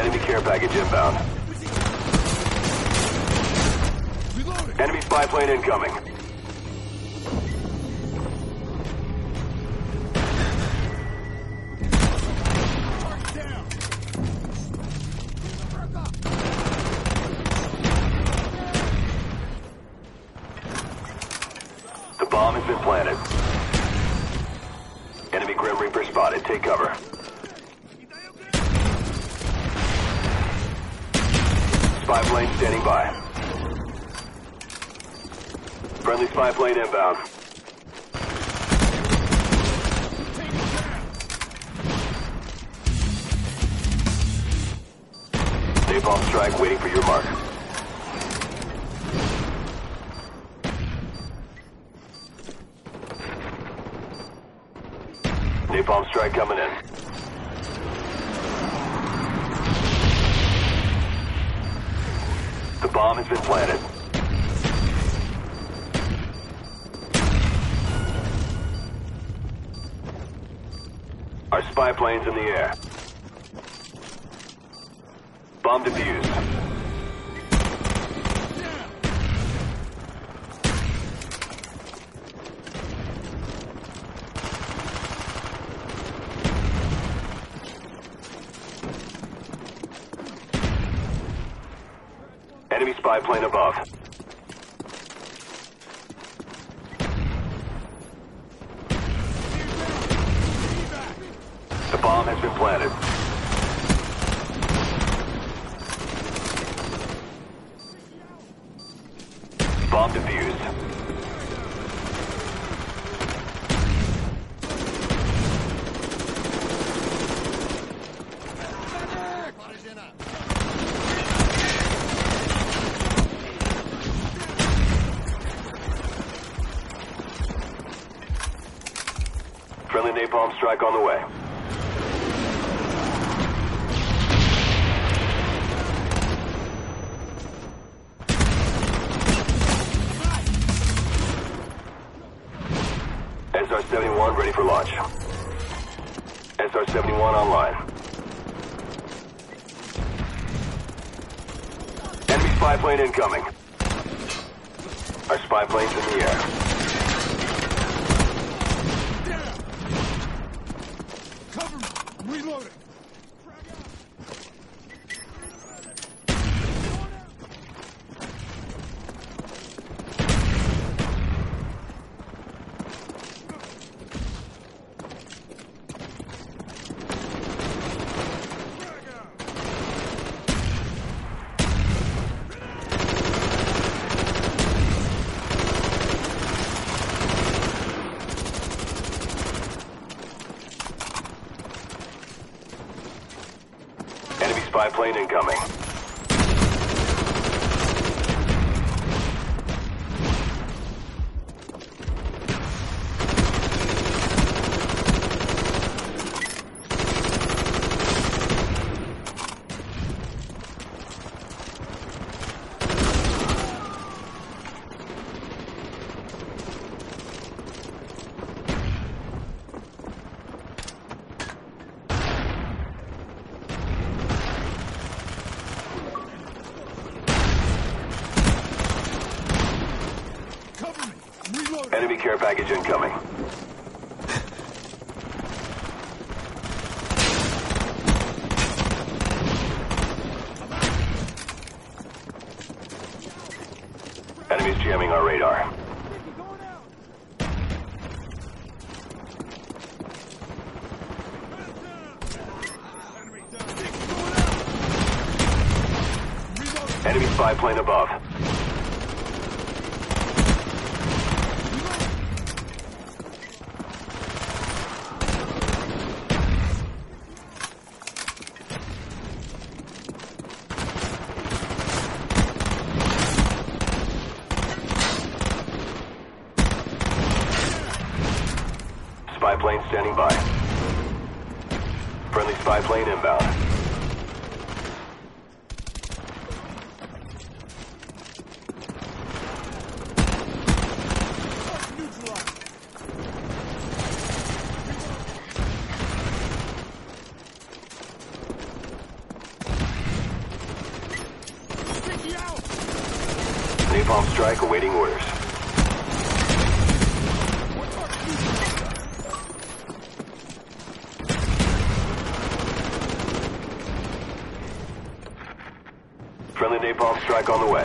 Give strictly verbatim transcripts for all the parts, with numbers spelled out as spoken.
Enemy care package inbound. Enemy spy plane incoming. The bomb has been planted. Enemy Grim Reaper spotted. Take cover. Spy plane standing by. Friendly spy plane inbound. Napalm strike waiting for your mark. Napalm strike coming in. The bomb has been planted. Our spy plane's in the air. Bomb defused. Enemy spy plane above. The bomb has been planted. Bomb defused. Friendly napalm strike on the way. S R seventy-one ready for launch. S R seventy-one online. Enemy spy plane incoming. Our spy plane's in the air. Cover me! I'm reloading! Enemy spy plane incoming. Enemy care package incoming. Enemies jamming our radar. Enemy spy plane above. Spy plane standing by. Friendly spy plane inbound. napalm strike awaiting orders. Friendly napalm strike on the way.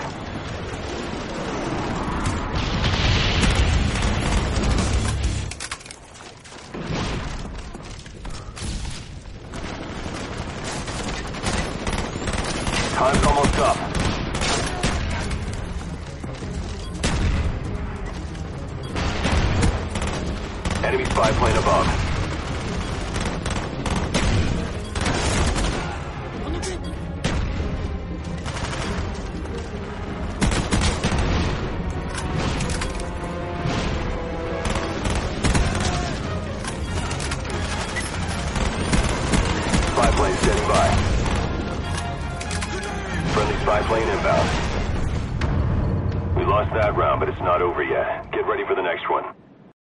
Time's almost up. Enemy spy plane above. Spy plane standing by. Friendly spy plane inbound. We lost that round, but it's not over yet. Get ready for the next one.